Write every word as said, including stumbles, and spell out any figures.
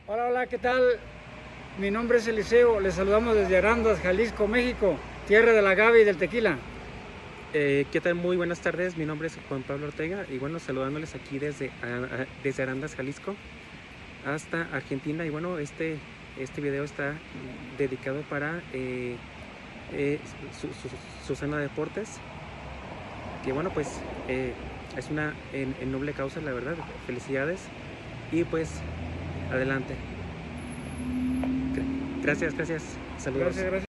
Hola, hola, ¿qué tal? Mi nombre es Eliseo, les saludamos desde Arandas, Jalisco, México, tierra del agave y del tequila. Eh, ¿qué tal? Muy buenas tardes, mi nombre es Juan Pablo Ortega y bueno, saludándoles aquí desde, a- a- desde Arandas, Jalisco, hasta Argentina. Y bueno, este, este video está dedicado para eh, eh, Su- Su- Susana Deportes, que bueno, pues eh, es una en, en noble causa, la verdad. Felicidades y pues adelante. Gra- Gracias, gracias, Gracias, saludos. gracias.